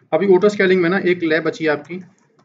अभी auto scaling में ना एक लैब बची है आपकी,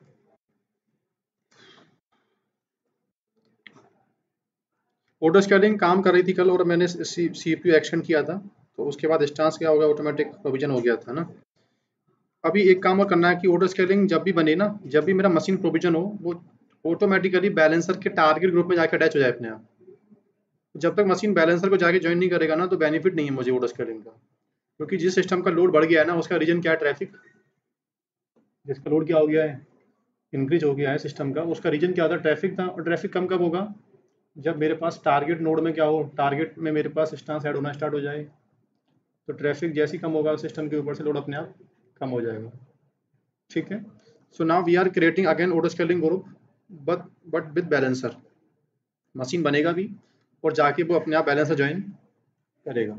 ऑटो स्केलिंग काम कर रही थी कल और मैंने सीपीयू एक्सटेंड किया था, तो उसके बाद इंस्टेंस क्या हो गया, ऑटोमेटिक प्रोविजन हो गया था ना। अभी एक काम और करना है कि ऑटो स्केलिंग जब भी बने ना, जब भी मेरा मशीन प्रोविजन हो, वो ऑटोमेटिकली बैलेंसर के टारगेट ग्रुप में जाकर अटैच हो जाए अपने आप। जब तक मशीन बैलेंसर को जाके ज्वाइन नहीं करेगा ना, तो बेनिफिट नहीं है मुझे ऑटो स्केलिंग का, क्योंकि जिस सिस्टम का लोड बढ़ गया है ना, उसका रीजन क्या है, ट्रैफिक। जिसका लोड क्या हो गया है, इंक्रीज हो गया है सिस्टम का, उसका रीजन क्या था, ट्रैफिक था। और ट्रैफिक कम कब होगा, जब मेरे पास टारगेट नोड में क्या हो, टारगेट में मेरे पास इंस्टेंस ऐड होना स्टार्ट हो जाए। तो ट्रैफिक जैसे ही कम होगा सिस्टम के ऊपर से, लोड अपने आप कम हो जाएगा। ठीक है। So now we are creating again auto scaling group, but with balancer. Machine बनेगा भी और जाके वो अपने आप बैलेंसर ज्वाइन करेगा।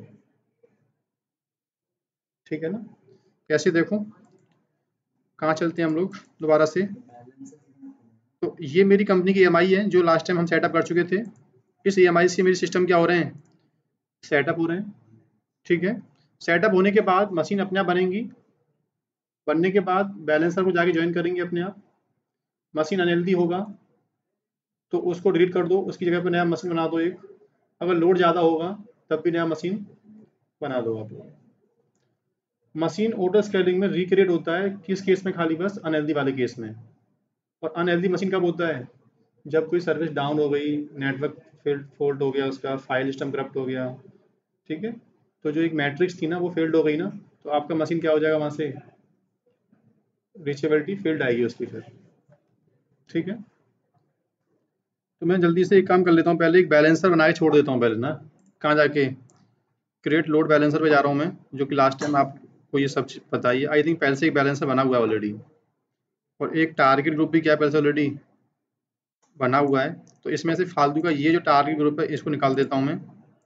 ठीक है ना। कैसे देखो, कहाँ चलते हैं हम लोग दोबारा से। तो ये मेरी कंपनी की ईएमआई है जो लास्ट टाइम हम सेटअप कर चुके थे। इस ईएमआई से मेरी सिस्टम क्या हो रहे हैं, सेटअप हो रहे हैं। ठीक है। सेटअप होने के बाद मशीन अपने आप बनेंगी, बनने के बाद बैलेंसर को जाके ज्वाइन करेंगे अपने आप। मशीन अनहेल्दी होगा तो उसको डिलीट कर दो, उसकी जगह पे नया मशीन बना दो एक। अगर लोड ज़्यादा होगा तब भी नया मशीन बना दो आप लोग। मशीन ऑटो स्केलिंग में रिक्रिएट होता है किस केस में, खाली बस अनहेल्दी वाले केस में। और अनहेल्दी मशीन कब होता है, जब कोई सर्विस डाउन हो गई, नेटवर्क फॉल्ट हो गया, उसका फाइल सिस्टम करप्ट हो गया। ठीक है। तो जो एक मैट्रिक्स थी ना, वो फेल्ड हो गई ना, तो आपका मशीन क्या हो जाएगा, वहाँ से रीचेबिलिटी फील्ड आएगी उसकी फिर। ठीक है। तो मैं जल्दी से एक काम कर लेता हूँ, पहले एक बैलेंसर बना के छोड़ देता हूँ पहले ना। कहाँ जाके, क्रिएट लोड बैलेंसर पे जा रहा हूँ मैं, जो कि लास्ट टाइम आपको ये सब चीज़ बताइए। आई थिंक पहले से एक बैलेंसर बना हुआ है ऑलरेडी, और एक टारगेट ग्रुप भी क्या है, पहले से ऑलरेडी बना हुआ है। तो इसमें से फालतू का ये जो टारगेट ग्रुप है, इसको निकाल देता हूँ मैं।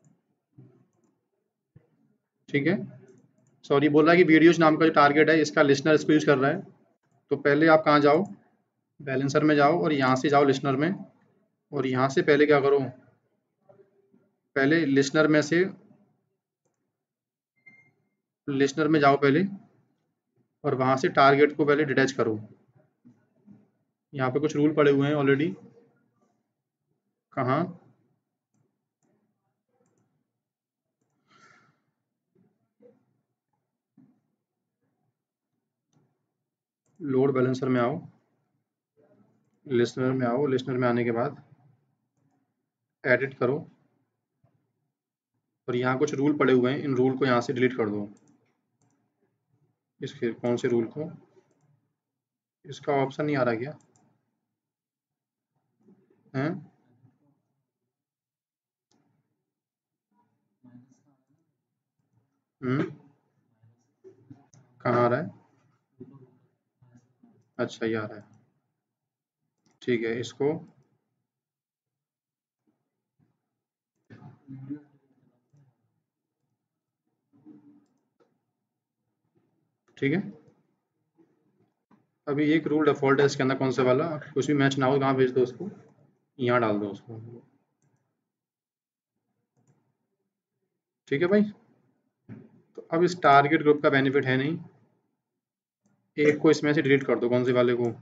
ठीक है। सॉरी, बोल रहा है कि वीडियोज नाम का जो टारगेट है, इसका लिसनर इसको यूज़ कर रहा है। तो पहले आप कहाँ जाओ, बैलेंसर में जाओ और यहाँ से जाओ लिसनर में। और यहाँ से पहले क्या करो, पहले लिसनर में से, लिसनर में जाओ पहले, और वहाँ से टारगेट को पहले डिटैच करो। यहाँ पे कुछ रूल पड़े हुए हैं ऑलरेडी। कहाँ, लोड बैलेंसर में आओ, लिसनर में आओ, लिसनर में आने के बाद एडिट करो। और यहाँ कुछ रूल पड़े हुए हैं, इन रूल को यहाँ से डिलीट कर दो। इसके कौन से रूल को, इसका ऑप्शन नहीं आ रहा क्या है। कहाँ आ रहा है, अच्छा ये आ रहा है। ठीक है, इसको, ठीक है। अभी एक रूल डिफ़ॉल्ट है इसके अंदर, कौन सा वाला, कुछ भी मैच ना हो कहाँ भेज दो उसको, यहाँ डाल दो उसको। ठीक है भाई। तो अब इस टारगेट ग्रुप का बेनिफिट है नहीं, एक को इसमें से डिलीट कर दो, कौन से वाले को,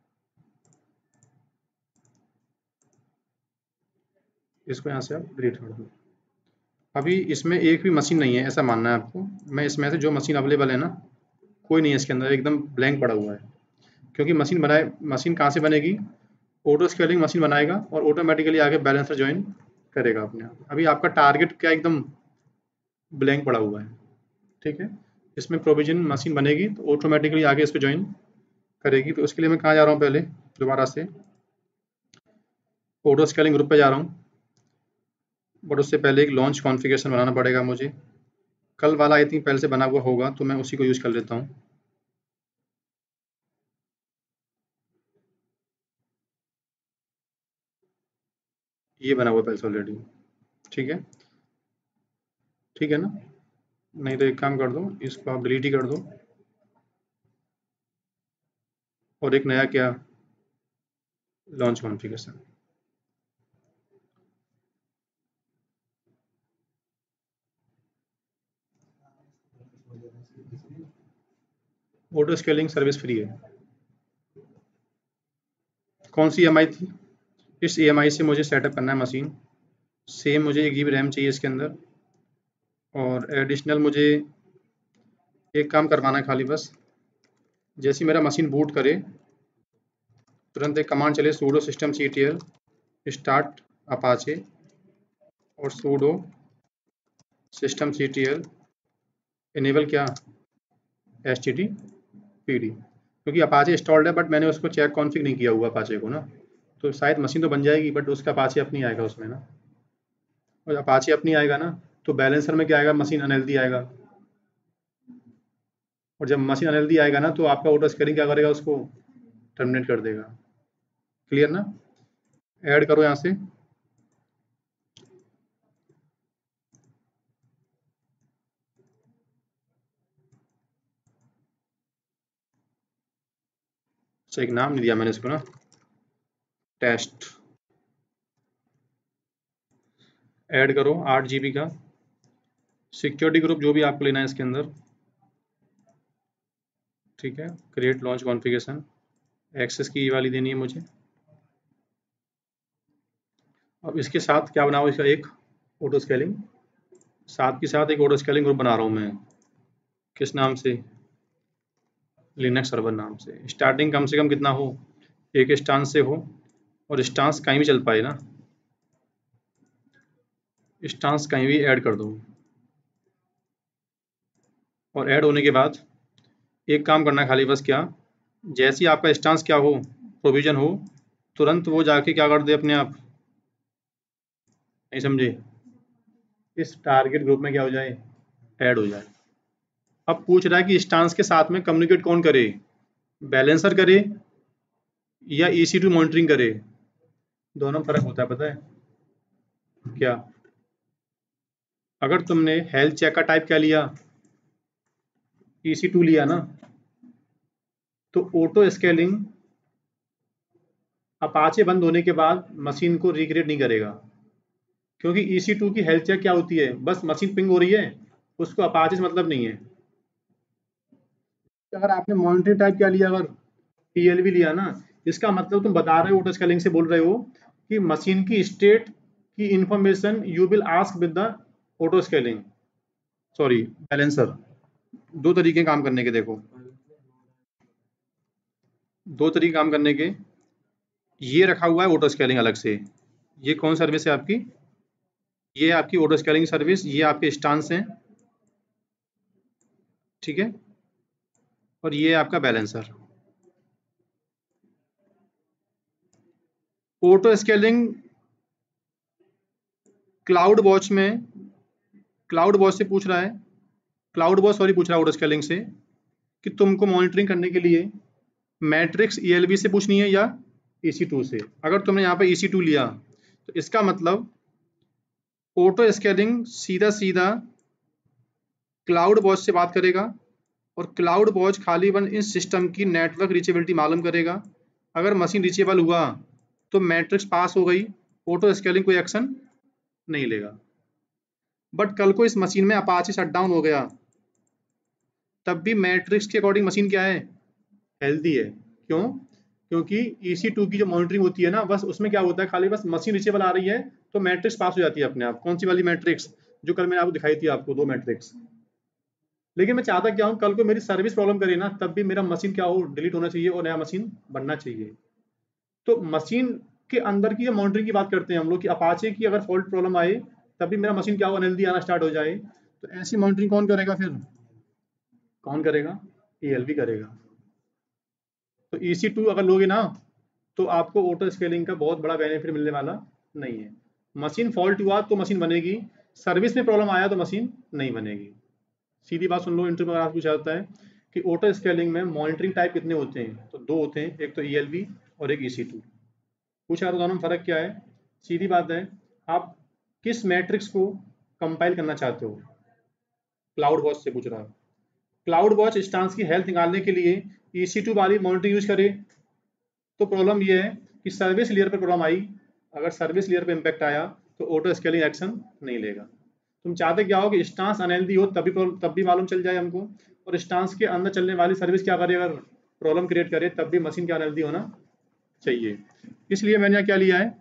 इसको यहाँ से आप डिलीट कर दो। अभी इसमें एक भी मशीन नहीं है ऐसा मानना है आपको। मैं इसमें से जो मशीन अवेलेबल है ना, कोई नहीं है इसके अंदर, एकदम ब्लैंक पड़ा हुआ है। क्योंकि मशीन बनाए, मशीन कहाँ से बनेगी, ऑटो स्केलिंग मशीन बनाएगा और ऑटोमेटिकली आगे बैलेंसर ज्वाइन करेगा अपने आप। अभी आपका टारगेट क्या एकदम ब्लैंक पड़ा हुआ है। ठीक है। इसमें प्रोविजन मशीन बनेगी तो ऑटोमेटिकली आगे इस पे ज्वाइन करेगी। तो उसके लिए मैं कहाँ जा रहा हूँ, पहले दोबारा से ऑटो स्केलिंग ग्रुप पे जा रहा हूँ। बट उससे पहले एक लॉन्च कॉन्फ़िगरेशन बनाना पड़ेगा मुझे। कल वाला आई थिंक पहले से बना हुआ होगा, तो मैं उसी को यूज़ कर लेता हूँ। ये बना हुआ है पहले से ऑलरेडी। ठीक है। ठीक है ना। नहीं तो एक काम कर दो, इसको आप डिलीट ही कर दो, और एक नया क्या, launch configuration. Auto scaling service free है। कौन सी EMI थी? इस EMI से मुझे सेटअप करना है मशीन। सेम मुझे 1 GB रैम चाहिए इसके अंदर, और एडिशनल मुझे एक काम करवाना है खाली बस, जैसे मेरा मशीन बूट करे तुरंत एक कमांड चले sudo systemctl start apache और sudo systemctl enable क्या httpd, क्योंकि अपाचे इंस्टॉल्ड है बट मैंने उसको चेक कॉन्फ़िग नहीं किया हुआ अपाचे को ना, तो शायद मशीन तो बन जाएगी बट उसका अपाचे अपनी आएगा उसमें ना, और अपाचे अपनी आएगा ना तो बैलेंसर में क्या आएगा, मशीन अनहेल्दी आएगा, और जब मशीन अनहेल्दी आएगा ना तो आपका ऑटो स्केलिंग क्या करेगा, उसको टर्मिनेट कर देगा। क्लियर ना? ऐड करो यहाँ से, अच्छा एक नाम नहीं दिया मैंने इसको ना, टेस्ट। ऐड करो 8 GB का सिक्योरिटी ग्रुप जो भी आपको लेना है इसके अंदर, ठीक है। क्रिएट लॉन्च कॉन्फ़िगरेशन, एक्सेस की वाली देनी है मुझे। अब इसके साथ क्या बनाओ, इसका एक ऑटो स्केलिंग, साथ के साथ एक ऑटो स्केलिंग ग्रुप बना रहा हूँ मैं, किस नाम से, लिनक्स सर्वर नाम से। स्टार्टिंग कम से कम कितना हो, एक इंस्टांस से हो, और इंस्टांस कहीं भी चल पाए ना, इंस्टांस कहीं भी ऐड कर दो। और ऐड होने के बाद एक काम करना है खाली बस, क्या, जैसे ही आपका इंस्टांस क्या हो, प्रोविजन हो, तुरंत वो जाके क्या कर दे अपने आप, नहीं समझे, इस टारगेट ग्रुप में क्या हो जाए, ऐड हो जाए। अब पूछ रहा है कि इंस्टांस के साथ में कम्युनिकेट कौन करे, बैलेंसर करे या EC2 मॉनिटरिंग करे, दोनों में फर्क होता है पता है क्या? अगर तुमने हेल्थ चेक का टाइप क्या लिया, EC2 लिया ना, तो ऑटो स्केलिंग अपाचे बंद होने के बाद मशीन को रिक्रिएट नहीं करेगा, क्योंकि EC2 की हेल्थ चेक क्या होती है, बस मशीन पिंग हो रही है, उसको अपाचे से मतलब नहीं है। अगर आपने मॉनिटरिंग टाइप क्या लिया, अगर TLV लिया ना, इसका मतलब तुम बता रहे हो, ऑटो स्केलिंग से बोल रहे हो कि मशीन की स्टेट की information you will ask with the auto scaling, sorry balancer. दो तरीके काम करने के, देखो दो तरीके काम करने के, ये रखा हुआ है ऑटो स्केलिंग अलग से, ये कौन सर्विस है आपकी, ये आपकी ऑटो स्केलिंग सर्विस, ये आपके स्टांस हैं, ठीक है, और ये आपका balancer. Auto scaling cloud watch में, क्लाउड वॉच से पूछ रहा है, क्लाउड वॉच सॉरी पूछ रहा है ऑटो स्केलिंग से कि तुमको मॉनिटरिंग करने के लिए मैट्रिक्स ELV से पूछनी है या EC2 से। अगर तुमने यहाँ पे EC2 लिया तो इसका मतलब ऑटो स्केलिंग सीधा सीधा क्लाउड वॉच से बात करेगा, और क्लाउड वॉच खाली इस सिस्टम की नेटवर्क रीचेबिलिटी मालूम करेगा। अगर मशीन रीचेबल हुआ तो मैट्रिक्स पास हो गई, ऑटो स्केलिंग कोई एक्शन नहीं लेगा। बट कल को इस मशीन में अपाचे शट डाउन हो गया, तब भी मैट्रिक्स के अकॉर्डिंग मशीन क्या है, हेल्दी है। क्यों? क्योंकि EC2 की जो मॉनिटरिंग होती है ना, बस उसमें क्या होता है, खाली बस मशीन रीचेबल आ रही है तो मैट्रिक्स पास हो जाती है अपने आप। कौन सी वाली मैट्रिक्स, जो कल मैंने आपको दिखाई थी, आपको 2 मैट्रिक्स। लेकिन मैं चाहता क्या हूँ, कल को मेरी सर्विस प्रॉब्लम करे ना, तब भी मेरा मशीन क्या हो, डिलीट होना चाहिए और नया मशीन बनना चाहिए। तो मशीन के अंदर की मॉनिटरिंग की बात करते हैं हम लोग, कि अपाचे की अगर फॉल्ट प्रॉब्लम आए तब भी मेरा मशीन क्या हो, अनहेल्दी आना स्टार्ट हो जाए, तो ऐसी मॉनिटरिंग कौन करेगा फिर, कौन करेगा, ELV करेगा। तो EC2 अगर लोगे ना तो आपको ऑटो स्केलिंग का बहुत बड़ा बेनिफिट मिलने वाला नहीं है। मशीन फॉल्ट हुआ तो मशीन बनेगी, सर्विस में प्रॉब्लम आया तो मशीन नहीं बनेगी। सीधी बात सुन लो, इंटरव्यू में आपको पूछा जाता है कि ऑटो स्केलिंग में मॉनिटरिंग टाइप कितने होते हैं, तो 2 होते हैं, एक तो ELV और एक EC2। पूछा तो दोनों में फर्क क्या है, सीधी बात है, आप किस मैट्रिक्स को कंपाइल करना चाहते हो, क्लाउड वॉच से पूछ रहा है। क्लाउड वॉच इंस्टांस की हेल्थ निकालने के लिए EC2 वाली मॉनिटरिंग यूज करे, तो प्रॉब्लम ये है कि सर्विस लेयर पर प्रॉब्लम आई, अगर सर्विस लेयर पे इम्पैक्ट आया तो ऑटो स्केलिंग एक्शन नहीं लेगा। तुम चाहते क्या हो कि इंस्टांस अनहेल्दी हो तब भी मालूम चल जाए हमको, और इंस्टांस के अंदर चलने वाली सर्विस क्या करे, अगर प्रॉब्लम क्रिएट करे तब भी मशीन क्या अनहेल्दी होना चाहिए। इसलिए मैंने यहाँ क्या लिया है,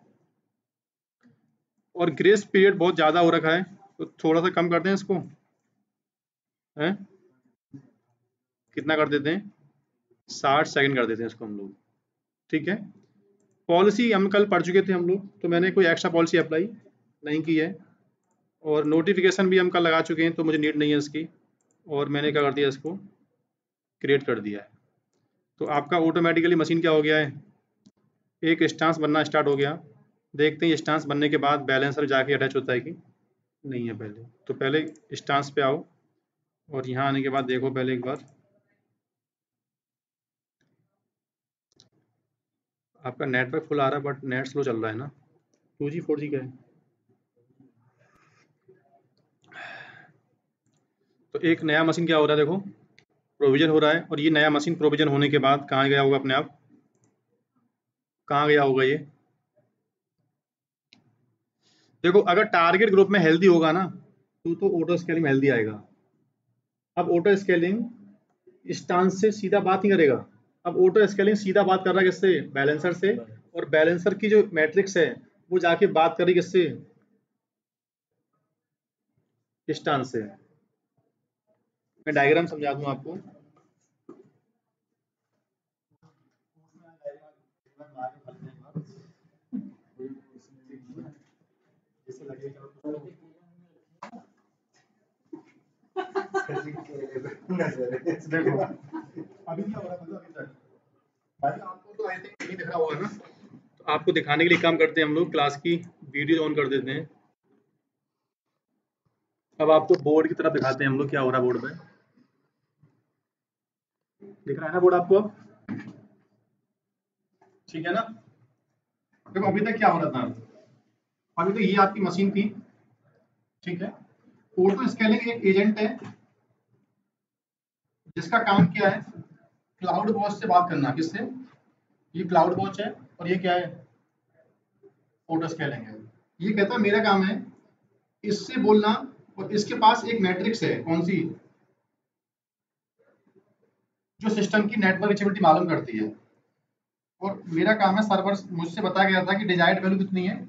और ग्रेस पीरियड बहुत ज़्यादा हो रखा है तो थोड़ा सा कम कर दें इसको, हैं कितना कर देते हैं, 60 सेकंड कर देते हैं इसको हम लोग, ठीक है। पॉलिसी हम कल पढ़ चुके थे हम लोग, तो मैंने कोई एक्स्ट्रा पॉलिसी अप्लाई नहीं की है, और नोटिफिकेशन भी हम कल लगा चुके हैं तो मुझे नीड नहीं है इसकी, और मैंने क्या कर दिया, इसको क्रिएट कर दिया है। तो आपका ऑटोमेटिकली मशीन क्या हो गया है, एक स्टांस बनना स्टार्ट हो गया। देखते हैं स्टांस बनने के बाद बैलेंसर जाके अटैच होता है कि नहीं है। पहले तो पहले स्टांस पे आओ, और यहाँ आने के बाद देखो पहले एक बार आपका नेटवर्क फुल आ रहा है बट नेट स्लो चल रहा है ना, 2G 4G का है। तो एक नया मशीन क्या हो रहा है, देखो प्रोविजन हो रहा है, और ये नया मशीन प्रोविजन होने के बाद कहाँ गया होगा, अपने आप कहाँ गया होगा ये, देखो अगर टारगेट ग्रुप में हेल्दी होगा ना तो ऑटो स्केलिंग में हेल्दी आएगा। अब ऑटो स्केलिंग स्टांस से सीधा बात नहीं करेगा, अब ऑटो स्केलिंग सीधा बात कर रहा है किससे, बैलेंसर से, और बैलेंसर की जो मैट्रिक्स है वो जाके बात कर रही किससे, स्टांस से। मैं डायग्राम समझा दूं आपको, देखो अभी क्या हो रहा है, अभी तक भाई आपको तो आई थिंक नहीं दिख रहा होगा ना, तो आपको दिखाने के लिए काम करते हैं हम लोग, क्लास की वीडियो ऑन कर देते हैं। अब आपको बोर्ड की तरफ दिखाते हैं हम लोग क्या हो रहा है बोर्ड पे, दिख रहा है ना बोर्ड आपको, ठीक है ना। देखो अभी तक क्या हो रहा था, अभी तो ये आपकी मशीन थी, ठीक है। ऑटो स्केलिंग एक एजेंट है जिसका काम क्या है, क्लाउड वॉच से बात करना, किससे, ये क्लाउड वॉच है और ये क्या है, ऑटो स्केलिंग है। ये कहता है मेरा काम है इससे बोलना, और इसके पास एक मैट्रिक्स है, कौन सी, जो सिस्टम की नेटवर्क रिचेबिलिटी मालूम करती है, और मेरा काम है सर्वर, मुझसे बताया गया था कि डिजायर्ड वैल्यू कितनी है,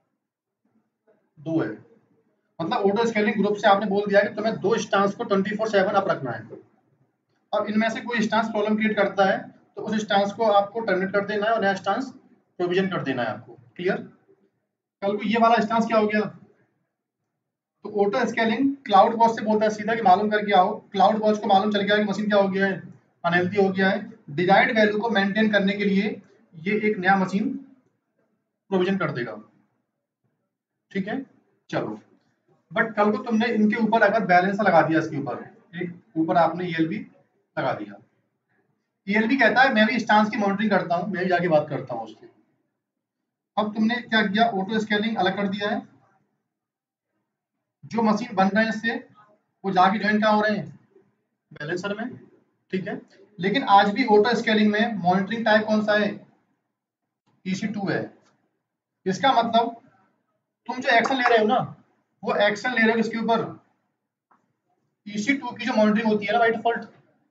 2 है। मतलब ऑटो स्केलिंग ग्रुप से आपने बोल दिया कि तुम्हें 2 स्टांस को 24/7 अप रखना है, और इनमें से कोई स्टांस प्रॉब्लम क्रिएट करता है तो उस स्टांस को आपको टर्मिनेट कर देना है और नया स्टांस प्रोविजन कर देना है आपको, क्लियर। कल को ये वाला स्टांस क्या हो गया, तो ऑटो स्केलिंग क्लाउड वॉच से बोलता है सीधा कि मालूम करके आओ, क्लाउड वॉच को मालूम चल गया कि मशीन क्या हो गया है, अनहेल्दी हो गया है, डिजायर्ड वैल्यू को मेंटेन करने के लिए ये एक नया मशीन प्रोविजन कर देगा, ठीक है। चलो, बट कल को तुमने इनके ऊपर अगर बैलेंस लगा दिया, इसके ऊपर एक ऊपर आपने ईएलबी लगा दिया, ईएलबी कहता है मैं भी स्टांस की मॉनिटरिंग करता हूँ, मैं भी जाके बात करता हूँ उससे। अब तुमने क्या किया, ऑटो स्केलिंग अलग कर दिया है, जो मशीन बन रहे हैं इससे वो जाके ज्वाइन कहाँ हो रहे हैं, बैलेंसर में, ठीक है। लेकिन आज भी ऑटो स्केलिंग में मॉनिटरिंग टाइप कौन सा है, EC2 है। इसका मतलब तुम जो एक्शन ले रहे हो ना, वो एक्शन ले रहे हो किसके ऊपर, EC2 की जो मॉनिटरिंग होती है ना बाय डिफॉल्ट,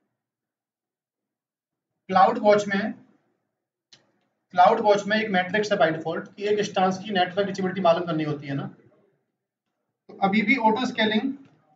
क्लाउड वॉच में, क्लाउड वॉच में एक मैट्रिक्स है बाय डिफॉल्ट कि एक स्टांस की नेटवर्क रिचेबिलिटी मालूम करनी होती है ना। तो अभी भी ऑटो स्केलिंग,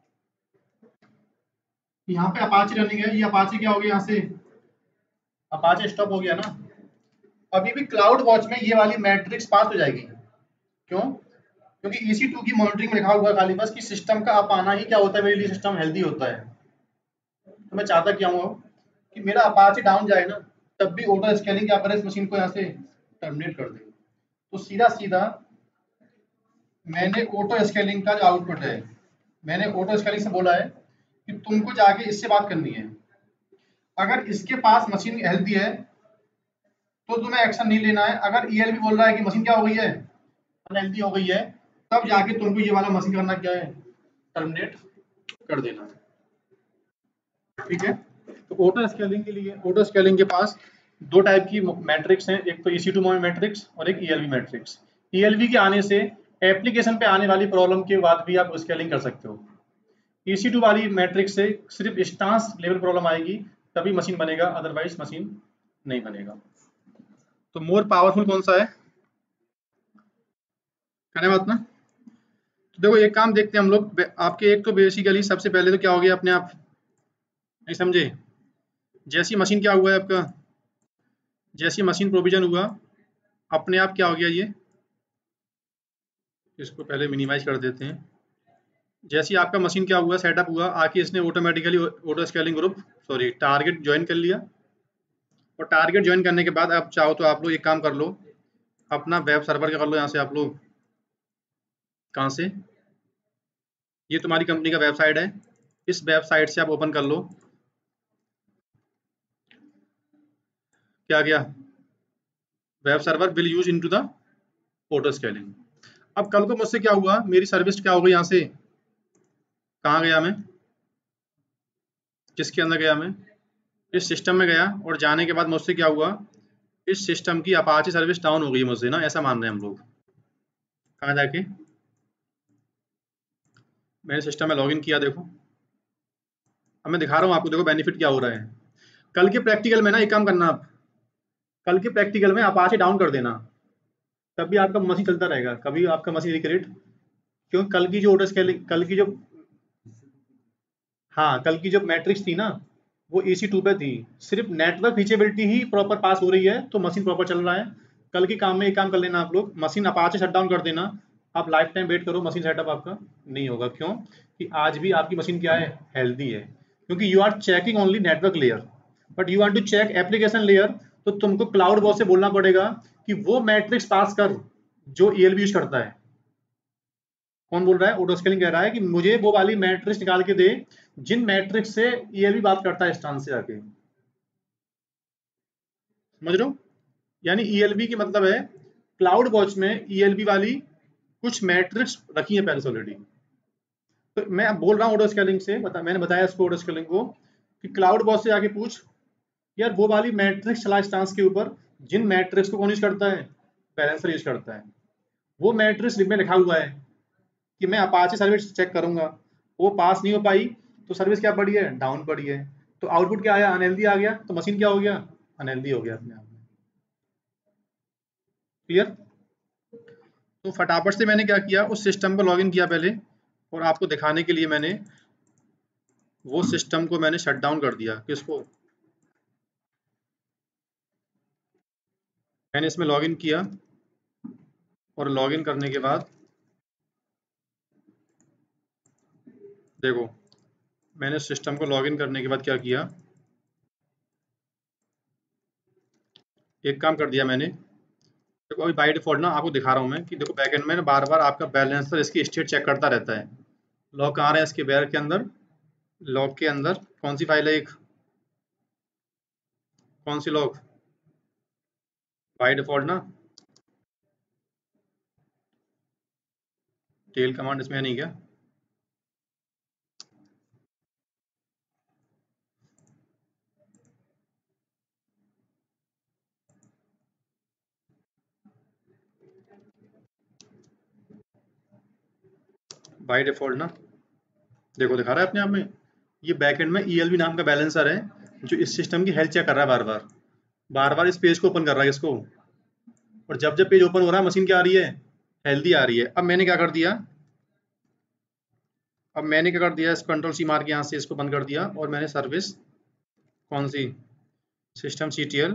यहाँ पे अपाचे रनिंग है, ये अपाचे क्या हो गया, यहाँ से अपाचे स्टॉप हो गया ना। अभी भी क्लाउड वॉच में ये वाली मैट्रिक्स पास हो जाएगी, क्यों, क्योंकि EC2 की मॉनिटरिंग में लिखा हुआ है खाली बस कि सिस्टम का अप आना ही क्या होता है, मेरे लिए सिस्टम हेल्दी होता है। तो मैं चाहता क्या हूँ कि मेरा अपाचे डाउन जाए ना, तब भी ऑटो स्केलिंग क्या करे, इस मशीन को यहाँ से टर्मिनेट कर दे। तो सीधा सीधा मैंने ऑटो स्केलिंग का जो आउटपुट है, मैंने ऑटो स्केलिंग से बोला है कि तुमको जाके इससे बात करनी है, अगर इसके पास मशीन हेल्दी है तो तुम्हें एक्शन नहीं लेना है, अगर ELB बोल रहा है कि मशीन क्या हो गई है, अनहेल्दी हो गई है, तब जाके तुमको ये वाला मशीन करना क्या है, टर्मिनेट कर देना है, ठीक है। तो ऑटो स्केलिंग के लिए, ऑटो स्केलिंग के पास 2 टाइप की मैट्रिक्स हैं, एक तो EC2 मैट्रिक्स और एक ELB मैट्रिक्स। ELB के आने से एप्लीकेशन पे आने वाली प्रॉब्लम के बाद भी आप स्केलिंग कर सकते हो, EC2 वाली मैट्रिक्स से सिर्फ इंस्टांस लेवल प्रॉब्लम आएगी तभी मशीन बनेगा, अदरवाइज मशीन नहीं बनेगा। तो मोर पावरफुल कौन सा है, कहने बात ना। तो देखो एक काम देखते हैं हम लोग, आपके एक तो बेसिकली सबसे पहले तो क्या हो गया अपने आप, नहीं समझे, जैसी मशीन क्या हुआ है आपका, जैसी मशीन प्रोविजन हुआ अपने आप क्या हो गया, ये इसको पहले मिनिमाइज कर देते हैं। जैसे ही आपका मशीन क्या हुआ, सेटअप हुआ, आके इसने automatically auto scaling group sorry target join कर लिया। और टारगेट ज्वाइन करने के बाद आप चाहो तो आप लोग एक काम कर लो, अपना वेब सर्वर का कर लो, यहाँ से आप लोग, कहाँ से, ये तुम्हारी कंपनी का वेबसाइट है, इस वेबसाइट से आप ओपन कर लो, क्या गया, web server will use into the auto scaling. अब कल को मुझसे क्या हुआ, मेरी सर्विस क्या हो गई, यहाँ से कहाँ गया मैं, किसके अंदर गया मैं, इस सिस्टम में गया, और जाने के बाद मुझसे क्या हुआ, इस सिस्टम की अपाची सर्विस डाउन हो गई मुझसे ना, ऐसा मान रहे हैं हम लोग। कहाँ जाके मैंने सिस्टम में लॉगिन किया, देखो अब मैं दिखा रहा हूँ आपको, देखो बेनिफिट क्या हो रहा है। कल के प्रैक्टिकल में ना एक काम करना आप, कल के प्रैक्टिकल में अपाचे डाउन कर देना, तभी आपका मशीन चलता रहेगा, कभी आपका मशीन रिक्रिएट, क्योंकि कल की जो ऑटो स्केलिंग, कल की जो, हाँ कल की जो मैट्रिक्स थी ना, वो EC2 पे थी, सिर्फ नेटवर्क रीचेबिलिटी ही प्रॉपर पास हो रही है तो मशीन प्रॉपर चल रहा है। कल के काम में एक काम कर लेना आप लोग, मशीन अपाचे शट डाउन कर देना, आप लाइफ टाइम वेट करो, मशीन सेटअप आपका नहीं होगा, क्यों कि आज भी आपकी मशीन क्या है, हेल्दी है, क्योंकि you are checking only network layer, but you want to check application layer, तो तुमको क्लाउड बॉस से बोलना पड़ेगा कि वो मैट्रिक्स पास कर जो ELB यूज करता है। कौन बोल रहा है, ऑटो स्केलिंग कह रहा है कि मुझे वो वाली मैट्रिक्स निकाल के दे जिन मैट्रिक्स से ELB बात करता है स्टांस से आके, समझ रहे हो, यानी ELB की मतलब है क्लाउड वॉच में ELB वाली कुछ मैट्रिक्स रखी है पहले से ऑलरेडी। तो मैं बोल रहा हूँ ऑटो स्केलिंग से, मैंने बताया इसको ऑटो स्केलिंग को कि क्लाउड वॉच से आके पूछ यार वो वाली मैट्रिक्स चला स्टांस के ऊपर जिन मैट्रिक्स को कौन यूज करता है, बैलेंसर यूज करता है। वो मैट्रिक्स में लिखा हुआ है कि मैं अपाचे सर्विस चेक करूंगा, वो पास नहीं हो पाई तो सर्विस क्या पड़ी है, डाउन पड़ी है, तो आउटपुट क्या आया, अनहेल्दी आ गया, तो मशीन क्या हो गया, अनहेल्दी हो गया अपने आप में। क्लियर। तो फटाफट से मैंने क्या किया, उस सिस्टम को लॉगिन किया पहले, और आपको दिखाने के लिए मैंने वो सिस्टम को मैंने शट डाउन कर दिया, किसको, मैंने इसमें लॉगिन किया, और लॉगिन करने के बाद देखो मैंने सिस्टम को लॉगिन करने के बाद क्या किया, एक काम कर दिया मैंने, देखो अभी बाय डिफॉल्ट ना आपको दिखा रहा हूँ मैं कि देखो बैकएंड में ना बार बार आपका बैलेंसर इसकी स्टेट चेक करता रहता है। लॉग कहाँ रहे हैं इसके बैर के अंदर, लॉग के अंदर कौन सी फाइल है, एक कौन सी लॉग, बाय डिफॉल्ट ना टेल कमांड इसमें है नहीं क्या, बाय डिफॉल्ट ना, देखो दिखा रहा है अपने आप में, ये बैकएंड में ELB नाम का बैलेंसर है जो इस सिस्टम की हेल्थ चेक कर रहा है, बार बार बार बार इस पेज को ओपन कर रहा है इसको, और जब जब पेज ओपन हो रहा है मशीन क्या आ रही है, हेल्दी आ रही है। अब मैंने क्या कर दिया, अब मैंने क्या कर दिया, इस कंट्रोल C मार के यहाँ से इसको बंद कर दिया, और मैंने सर्विस कौन सी, सिस्टम CTL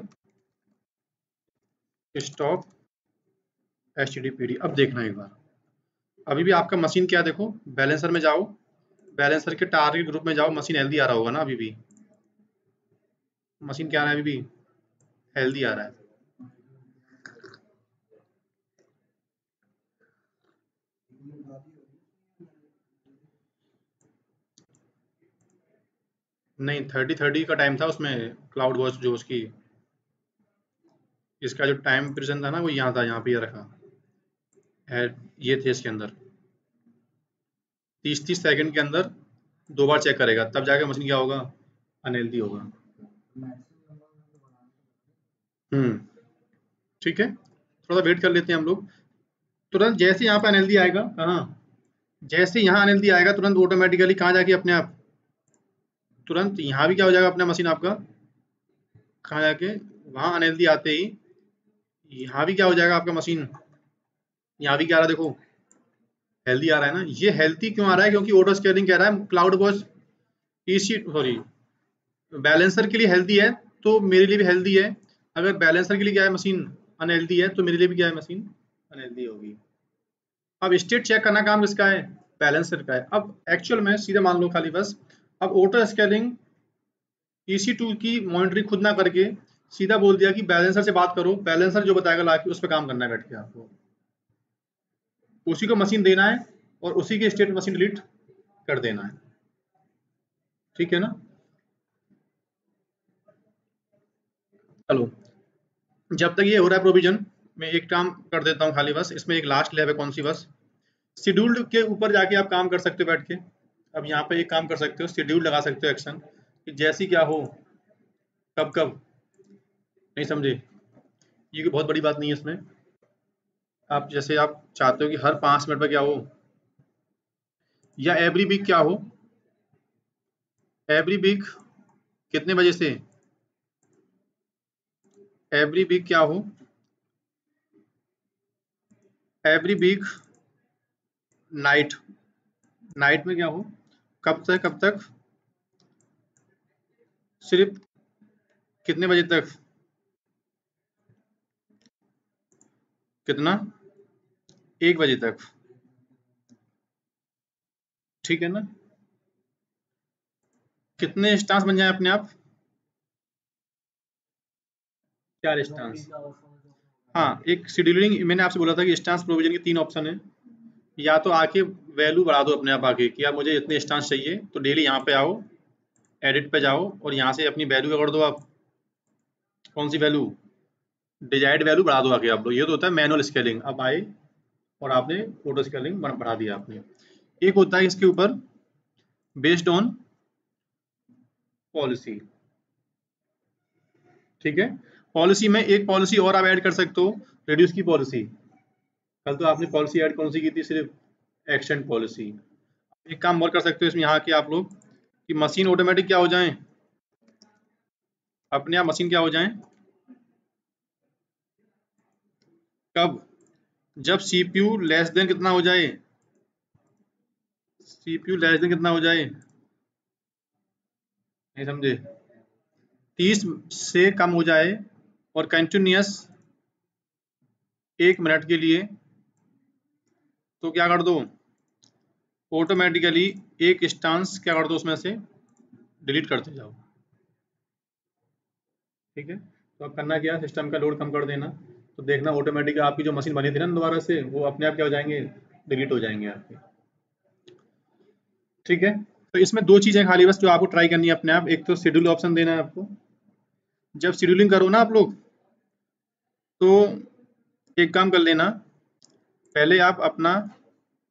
स्टॉप HTTPD। अब देखना एक बार, अभी भी आपका मशीन क्या, देखो बैलेंसर में जाओ, बैलेंसर के टारगेट ग्रुप में जाओ, मशीन हेल्दी आ रहा होगा ना, अभी भी मशीन क्या आ रहा है, अभी भी हेल्दी आ रहा है। नहीं 30:30 का टाइम था उसमें, क्लाउड वॉच जो उसकी, इसका जो टाइम प्रेजेंट था ना वो यहाँ था, यहाँ पे ये रखा है, ये थे इसके अंदर 30-30 सेकंड के अंदर 2 बार चेक करेगा, तब जाके मशीन क्या होगा, अनहेल्दी होगा। हम्म, ठीक है, थोड़ा वेट कर लेते हैं हम लोग, तुरंत जैसे यहाँ पे अनहेल्दी आएगा, कहाँ, जैसे यहाँ अनहेल्दी आएगा तुरंत ऑटोमेटिकली कहाँ जाके अपने आप तुरंत यहाँ भी क्या हो जाएगा अपना मशीन आपका कहाँ जाके वहाँ अनहेल्दी आते ही यहाँ भी क्या हो जाएगा आपका मशीन यहाँ भी क्या आ रहा है देखो हेल्दी आ रहा है ना। ये हेल्थी क्यों आ रहा है क्योंकि ऑटो स्केलिंग कह रहा है क्लाउड बॉस ईसी सॉरी बैलेंसर के लिए हेल्दी है तो मेरे लिए भी हेल्दी है। अगर बैलेंसर के लिए क्या है मशीन अनहेल्दी है तो मेरे लिए भी क्या है मशीन अनहेल्दी होगी। अब स्टेट चेक करना काम किसका है बैलेंसर का है। अब एक्चुअल में सीधे मान लो खाली बस अब ऑटो स्केलिंग EC2 की मॉनिटरिंग खुद ना करके सीधा बोल दिया कि बैलेंसर से बात करो, बैलेंसर जो बताएगा लाके उस पर काम करना है बैठ के आपको, उसी को मशीन देना है और उसी के स्टेट मशीन डिलीट कर देना है। ठीक है ना। चलो जब तक ये हो रहा है प्रोविजन मैं एक काम कर देता हूँ खाली बस इसमें एक लास्ट लैब है कौन सी बस शेड्यूल्ड के ऊपर जाके आप काम कर सकते हो बैठ के। अब यहाँ पे एक काम कर सकते हो शेड्यूल लगा सकते हो एक्शन कि जैसी क्या हो कब कब नहीं समझे ये कोई बहुत बड़ी बात नहीं है इसमें। आप जैसे आप चाहते हो कि हर 5 मिनट में क्या हो या एवरी वीक क्या हो एवरी वीक कितने बजे से एवरी वीक क्या हो एवरी वीक नाइट नाइट में क्या हो कब तक सिर्फ कितने बजे तक कितना 1 बजे तक। ठीक है ना। कितने स्टांस बन जाए अपने आप 4 स्टांस। हाँ एक शेड्यूलिंग मैंने आपसे बोला था कि स्टांस प्रोविजन के 3 ऑप्शन है। या तो आके वैल्यू बढ़ा दो अपने आप आके कि यार मुझे इतने स्टांस चाहिए तो डेली यहाँ पे आओ एडिट पे जाओ और यहाँ से अपनी वैल्यू कर दो आप कौन सी वैल्यू डिजायर्ड वैल्यू बढ़ा दो आगे आप लोग। ये तो होता है मैनुअल स्केलिंग। अब आए और आपने ऑटो स्केलिंग बढ़ा दिया आपने। एक होता है इसके ऊपर बेस्ड ऑन पॉलिसी। ठीक है। पॉलिसी में एक पॉलिसी और आप ऐड कर सकते हो रिड्यूस की पॉलिसी। कल तो आपने पॉलिसी ऐड कौन सी की थी सिर्फ एक्सटेंड पॉलिसी। एक काम और कर सकते हो इसमें यहाँ के आप लोग कि मशीन ऑटोमेटिक क्या हो जाए अपने आप मशीन क्या हो जाए कब जब सीपीयू लेस देन कितना हो जाए सीपीयू लेस देन कितना हो जाए नहीं समझे 30 से कम हो जाए और कंटिन्यूअस 1 मिनट के लिए तो क्या कर दो ऑटोमेटिकली एक स्टांस क्या कर दो उसमें से डिलीट करते जाओ। ठीक है। तो अब करना क्या सिस्टम का लोड कम कर देना तो देखना ऑटोमेटिक आपकी जो मशीन बनी थी ना दोबारा से वो अपने आप क्या हो जाएंगे डिलीट हो जाएंगे आपके। ठीक है। तो इसमें 2 चीजें खाली बस जो आपको ट्राई करनी है अपने आप। एक तो शेड्यूल ऑप्शन देना है आपको। जब शेड्यूलिंग करो ना आप लोग तो एक काम कर लेना पहले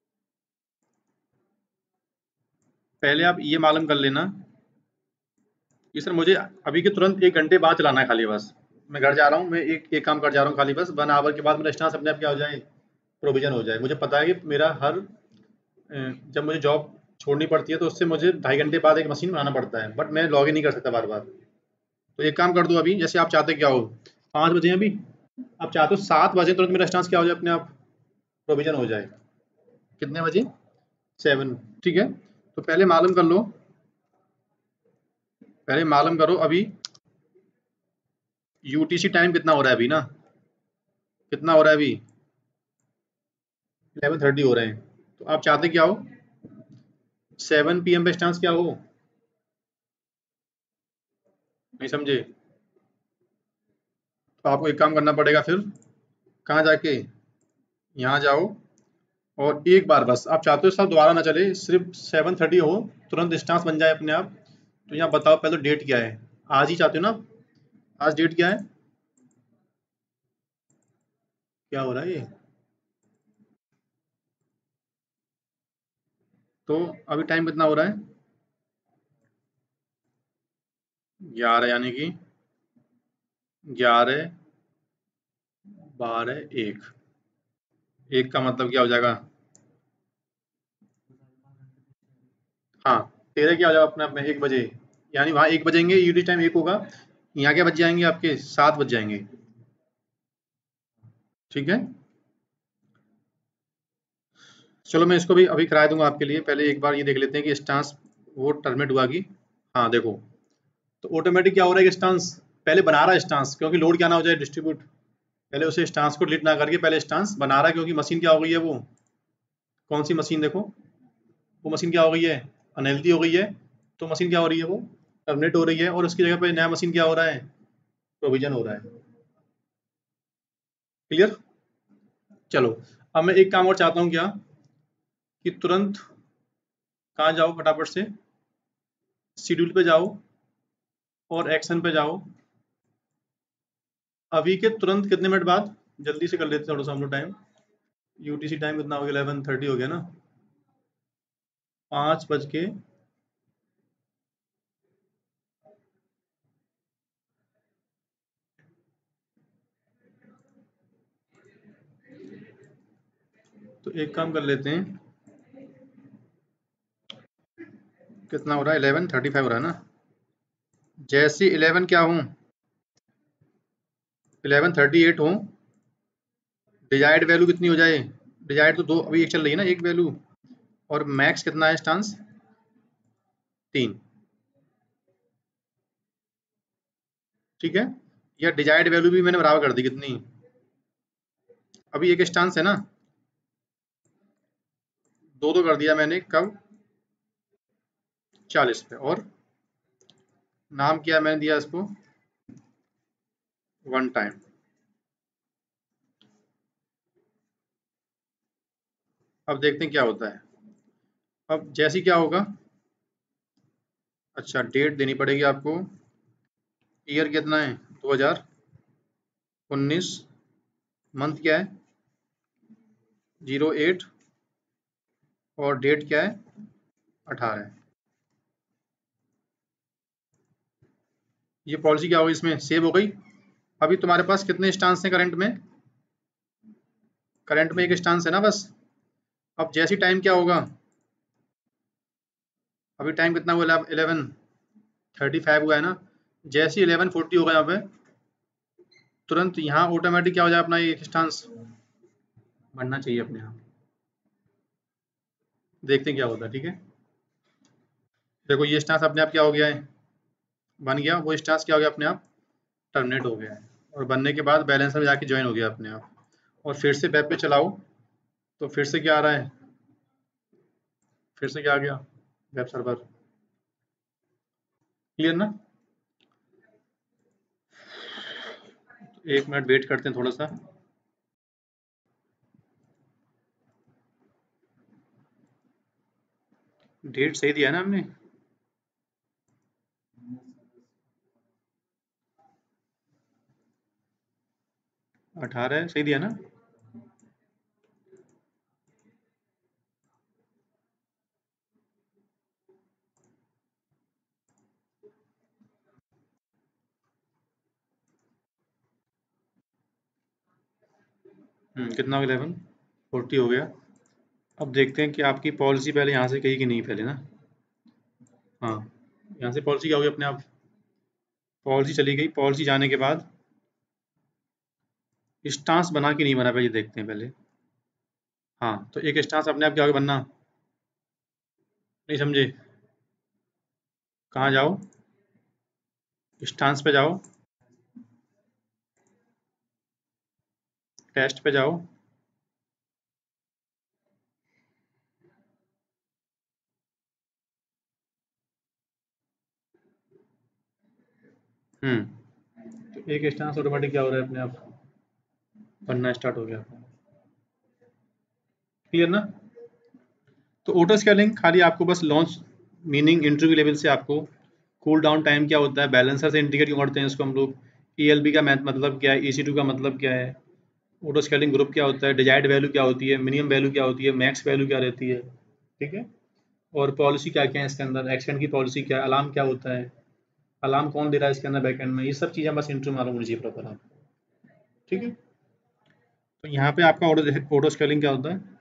पहले आप ये मालूम कर लेना कि सर मुझे अभी के तुरंत 1 घंटे बाद चलाना है खाली बस। मैं घर जा रहा हूँ मैं एक काम कर जा रहा हूँ खाली बस 1 आवर के बाद मेरा स्टाफ अपने आप क्या हो जाए प्रोविजन हो जाए। मुझे पता है कि मेरा हर जब मुझे जॉब छोड़नी पड़ती है तो उससे मुझे 2.5 घंटे बाद एक मशीन बनाना पड़ता है बट मैं लॉग इन नहीं कर सकता बार बार। तो एक काम कर दो अभी जैसे आप चाहते क्या हो 5 बजे अभी आप चाहते हो 7 बजे तुरंत मेरा स्टांस क्या हो जाए अपने आप प्रोविजन हो जाए। कितने बजे 7। ठीक है। तो पहले मालूम कर लो पहले मालूम करो अभी यूटीसी टाइम कितना हो रहा है अभी ना कितना हो रहा है अभी 11:30 हो रहे हैं। तो आप चाहते क्या हो 7 PM पे स्टांस क्या हो नहीं समझे। तो आपको एक काम करना पड़ेगा फिर कहाँ जाके यहाँ जाओ और एक बार बस आप चाहते हो सब दोबारा ना चले सिर्फ 7:30 हो तुरंत स्टांस बन जाए अपने आप। तो यहाँ बताओ पहले तो डेट क्या है आज ही चाहते हो ना आज डेट क्या है क्या हो रहा है ये। तो अभी टाइम कितना हो रहा है 11 यानी कि 11 12 1 1 का मतलब क्या हो जाएगा हाँ 13 क्या हो जाएगा अपने आप में 1 बजे, यानी वहाँ 1 बजेंगे, यूटी टाइम 1 होगा, यहाँ क्या बज जाएंगे आपके 7 बज जाएंगे। ठीक है, चलो मैं इसको भी अभी कराया दूंगा आपके लिए। पहले एक बार ये देख लेते हैं कि स्टांस वो टर्मिनेट हुआ कि हाँ देखो, तो ऑटोमेटिक क्या हो रहा है कि स्टांस पहले बना रहा है स्टांस, क्योंकि लोड क्या ना हो जाए डिस्ट्रीब्यूट, पहले उसे स्टांस को डिलीट ना करके पहले स्टांस बना रहा है, क्योंकि मशीन क्या हो गई है वो, कौन सी मशीन देखो, वो मशीन क्या हो गई है, अनहेल्दी हो गई है, तो मशीन क्या हो रही है वो टर्मिनेट हो रही है, और उसकी जगह पे नया मशीन क्या हो रहा है, प्रोविजन हो रहा है। क्लियर, चलो अब मैं एक काम और चाहता हूँ क्या, कि तुरंत कहाँ जाओ, फटाफट से शेड्यूल पे जाओ और एक्शन पे जाओ, अभी के तुरंत कितने मिनट बाद, जल्दी से कर लेते हैं थोड़ा सा हम लोग टाइम, यूटीसी टाइम कितना हो गया, 11:30 हो गया ना, 5 बज के, तो एक काम कर लेते हैं, कितना हो रहा है, 11:35 हो रहा है ना, जैसे 11 क्या हूँ, 11:38 हूँ, डिजायर्ड वैल्यू कितनी हो जाए, डिजायर्ड तो दो अभी एक चल रही है ना, एक वैल्यू, और मैक्स कितना है स्टांस 3, ठीक है, या डिजायर्ड वैल्यू भी मैंने बराबर कर दी कितनी, अभी एक स्टांस है ना, दो कर दिया मैंने, कब 40 पे, और नाम क्या मैंने दिया इसको, वन टाइम। अब देखते हैं क्या होता है, अब जैसी क्या होगा, अच्छा डेट देनी पड़ेगी आपको, ईयर कितना है 2019, मंथ क्या है 08, और डेट क्या है 18। ये पॉलिसी क्या होगी, इसमें सेव हो गई। अभी तुम्हारे पास कितने स्टांस हैं करंट में, करंट में एक स्टांस है ना बस। अब जैसी टाइम क्या होगा, अभी टाइम कितना हुआ, 11:35 हुआ है ना, जैसे 11:40 होगा यहाँ पे, तुरंत यहाँ ऑटोमेटिक क्या हो जाए, अपना ये स्टांस बनना चाहिए अपने यहाँ, देखते हैं क्या होता है। ठीक है, देखो ये स्टांस अपने आप क्या हो गया है, बन गया, वो स्टांस क्या हो गया अपने आप टर्मिनेट हो गया है, और बनने के बाद बैलेंसर में जाके ज्वाइन हो गया अपने आप, और फिर से वेब पे चलाओ, तो फिर से क्या आ रहा है, फिर से क्या आ गया, वेब सर्वर। क्लियर ना, 1 मिनट वेट करते हैं थोड़ा सा, डेट सही दिया है ना हमने, 18 सही दिया ना, कितना हो गया, 11:40 हो गया। अब देखते हैं कि आपकी पॉलिसी पहले यहाँ से कही कि नहीं पहले ना, हाँ यहाँ से पॉलिसी क्या होगी अपने आप, पॉलिसी चली गई, पॉलिसी जाने के बाद स्टांस बना कि नहीं बना पहले देखते हैं पहले। हाँ तो एक स्टांस अपने आप क्या होगा बनना, नहीं समझे, कहाँ जाओ, स्टांस पे जाओ, टेस्ट पे जाओ, तो एक स्टांस ऑटोमेटिक क्या हो रहा है अपने आप बनना स्टार्ट हो गया। क्लियर ना, तो ऑटो स्केलिंग खाली आपको बस लॉन्च मीनिंग इंटरव्यू लेवल से आपको कूल डाउन टाइम क्या होता है, बैलेंसर से इंडिकेट क्यों करते हैं इसको हम लोग, ईएलबी का मतलब क्या है, EC2 का मतलब क्या है, ऑटो स्केलिंग ग्रुप क्या होता है, डिजायर्ड वैल्यू क्या होती है, मिनिमम वैल्यू क्या होती है, मैक्स वैल्यू क्या रहती है, ठीक है, और पॉलिसी क्या क्या है इसके अंदर, एक्सटेंड की पॉलिसी क्या है, अलार्म क्या होता है, अलार्म कौन दे रहा है इसके अंदर बैकएंड में, ये सब चीज़ें बस इंटरव्यू मालूम होनी चाहिए प्रॉपर आपको। ठीक है, तो यहाँ पे आपका ऑटो ऑटो स्केलिंग क्या होता है,